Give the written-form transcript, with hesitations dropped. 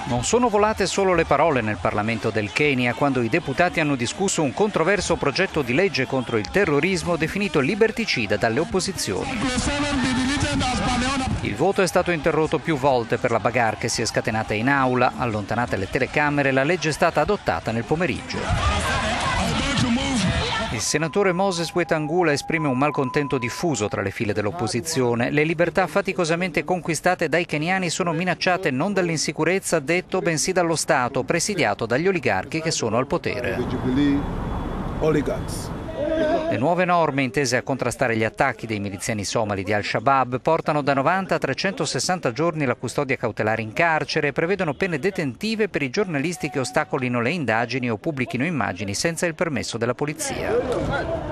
Non sono volate solo le parole nel Parlamento del Kenya quando i deputati hanno discusso un controverso progetto di legge contro il terrorismo definito liberticida dalle opposizioni. Il voto è stato interrotto più volte per la bagarre che si è scatenata in aula. Allontanate le telecamere, la legge è stata adottata nel pomeriggio. Il senatore Moses Wetangula esprime un malcontento diffuso tra le file dell'opposizione. Le libertà faticosamente conquistate dai keniani sono minacciate non dall'insicurezza, ha detto, bensì dallo Stato, presidiato dagli oligarchi che sono al potere. Le nuove norme intese a contrastare gli attacchi dei miliziani somali di Al-Shabaab portano da 90 a 360 giorni la custodia cautelare in carcere e prevedono pene detentive per i giornalisti che ostacolino le indagini o pubblichino immagini senza il permesso della polizia.